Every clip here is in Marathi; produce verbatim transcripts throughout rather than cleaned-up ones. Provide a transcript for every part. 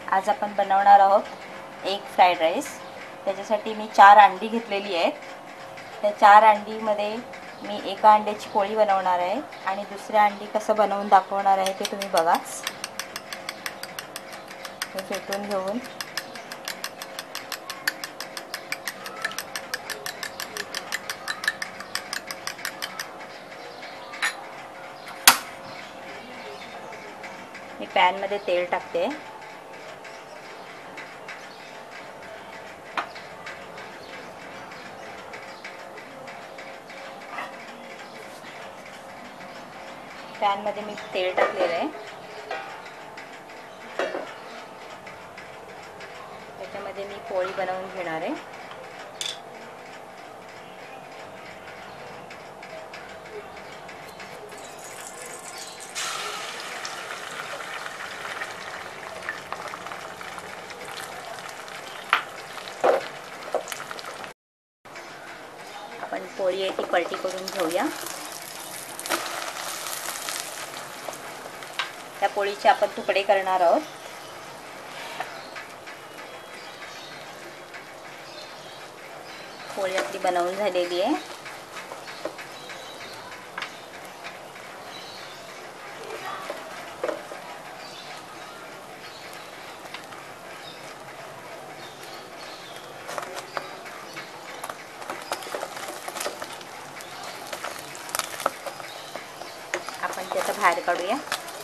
आज आपण बनवणार आहोत एग फ्राईड राईस। त्याच्यासाठी मी चार अंडी घेतलेली आहेत। त्या चार अंडीमध्ये मी एका अंड्याची पोळी बनवणार आहे आणि दुसऱ्या अंडी कसं बनवून दाखवणार आहे ते तुम्ही बघा। हे फेटून घेऊन मी पॅन मध्ये तेल टाकते। पॅन मध्ये मी तेल टाकलेलं आहे। त्याच्यामध्ये मी पोळी बनवून घेणार आहे। आपण पोळी आहे ती पलटी करून घेऊया। त्या पोळीचे आपण तुकडे करणार आहोत। पोळी आपली बनवून झालेली आहे। आपण त्याचा बाहेर काढूया।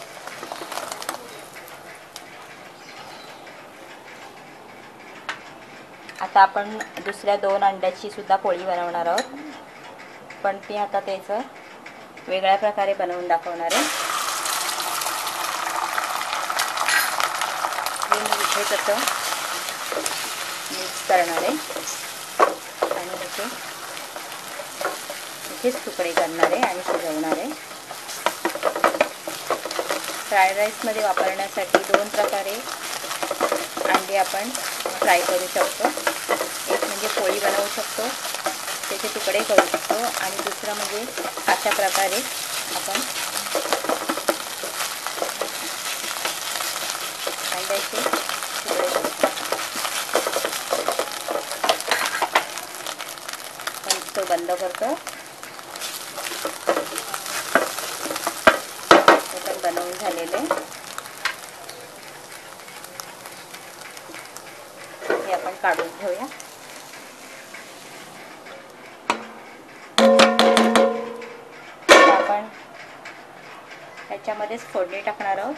आता आपण दुसऱ्या दोन अंड्याची सुद्धा पोळी बनवणार आहोत, पण ती आता त्याचं वेगळ्या प्रकारे बनवून दाखवणार आहे। मी इथे तसं मिक्स करणार आहे आणि इथे इथेच तुकडे करणार आहे आणि शिजवणार आहे। फ्राईड राईसमध्ये वापरण्यासाठी दोन प्रकारे अंडे आपण फ्राय करू शकतो। एक म्हणजे पोळी बनवू शकतो, त्याचे तुकडे करू शकतो, आणि दुसरं म्हणजे अशा प्रकारे आपण अंड्याचे तुकडे करू शकतो। आपण तो बंद करतो। हे पण बनवून झालेले हे आपण काढून घेऊया। आपण त्याच्यामध्येच फोडणी टाकणार आहोत।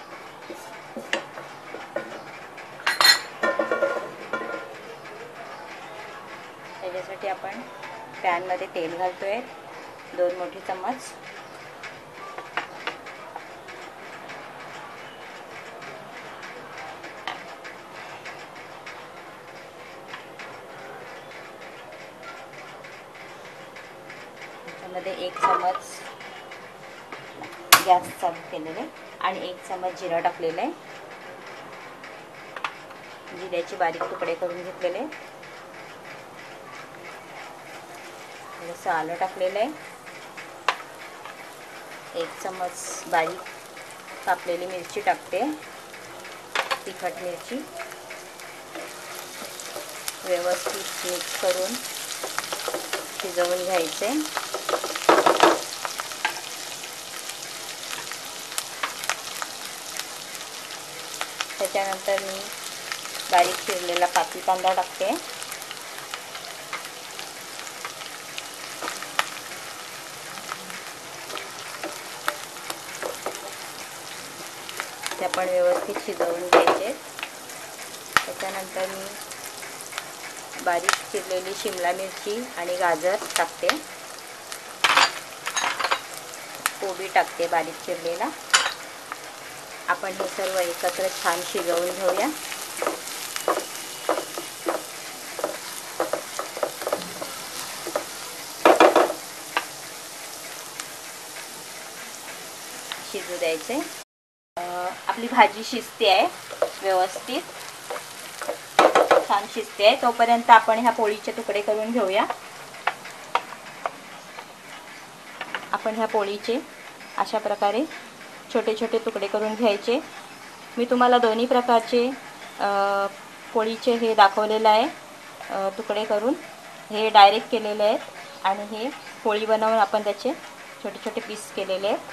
त्याच्यासाठी आपण पॅन मध्ये तेल घालतोय, दोन मोठे चम्मच। मध्ये एक चम्मच गॅस चालू केलेले आणि एक चम्मच जिरा टाकलेला आहे। जिऱ्याचे बारीक तुकडे करून घेतलेले। थोडंसं आलं टाकलेलं आहे। एक चम्मच बारीक कापलेली मिरची टाकते, तिखट मिरची। व्यवस्थित मिक्स करून शिजवून घ्यायचे। त्याच्यानंतर मी बारीक चिरलेला पाती कांदा टाकते। ते आपण व्यवस्थित शिजवून घ्यायचे। त्याच्यानंतर मी बारीक चिरलेली शिमला मिरची आणि गाजर टाकते, कोबी टाकते बारीक चिरलेला। आपण हे सर्व एकत्र छान शिजवून घेऊया। शिजू द्यायचे। आपली भाजी शिजते आहे, व्यवस्थित छान शिजते आहे। तोपर्यंत आपण ह्या पोळीचे तुकडे करून घेऊया। आपण ह्या पोळीचे अशा प्रकारे छोटे छोटे तुकडे करून घ्यायचे। मी तुम्हाला दोन्ही प्रकारचे पोळीचे हे दाखवलेलं आहे तुकडे करून, हे डायरेक्ट केलेले आहेत आणि हे पोळी बनवून आपण त्याचे छोटे छोटे पीस केलेले आहेत.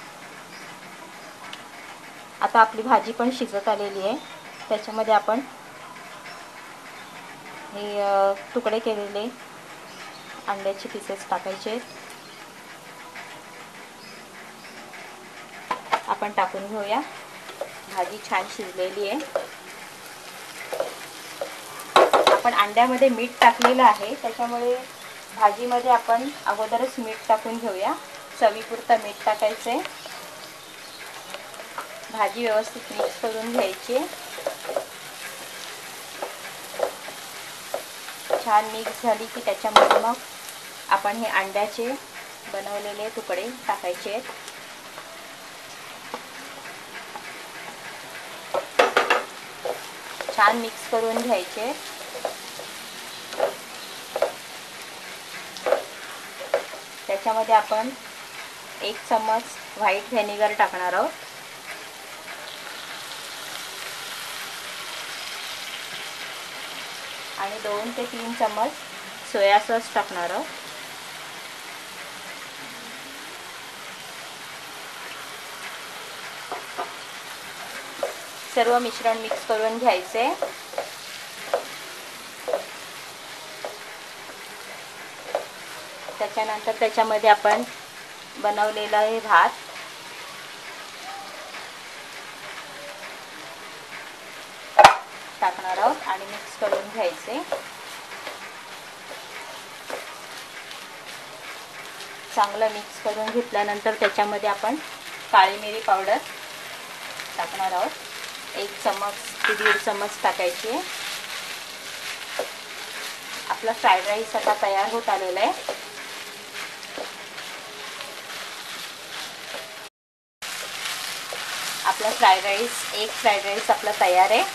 आता आपली भाजी पण शिजत आलेली आहे. त्याच्यामध्ये आपण हे तुकडे केलेले अंड्याचे पीसेस टाकायचे. आपण टाकून घेऊया. भाजी छान शिजलेली आहे. आपण अंड्यामध्ये मीठ टाकलेलं आहे, त्याच्यामुळे भाजीमध्ये आपण अगोदरच मीठ टाकून घेऊया. चवीपुरतं मीठ टाकायचं आहे. भाजी व्यवस्थित मिक्स करून घ्यायची. छान मिक्स झाली की त्याच्यामध्ये मग आपण हे अंड्याचे बनवलेले तुकडे टाकायचे आहेत. छान मिक्स करून घ्यायचे. त्याच्यामध्ये आपण एक चम्मच व्हाईट व्हिनेगर टाकणार आहोत. आणि दोन ते तीन चम्मच सोया सॉस टाकणार आहोत. सर्व मिश्रण मिक्स करून घ्यायचे. त्याच्यानंतर त्याच्यामध्ये आपण बनवलेला हे भात टाकणार आहोत आणि मिक्स करून घ्यायचे. चांगलं मिक्स करून घेतल्यानंतर त्याच्यामध्ये आपण काळी मिरी पावडर टाकणार आहोत. एक चम्मच ते दीड चम्मच टाकायची आहे. आपला फ्राईड राईस आता तयार होत आलेला आहे. आपला फ्राईड राईस एक फ्राईड राईस आपला तयार आहे.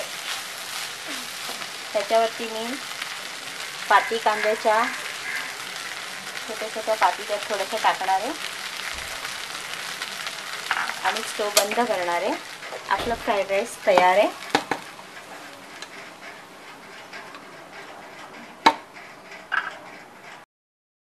त्याच्यावरती मी पाती कांद्याच्या छोट्या छोट्या पाती त्यात थोडंसं टाकणार आहे आणि स्टोव बंद करणार आहे. आपला फ्राईड राईस तयार आहे.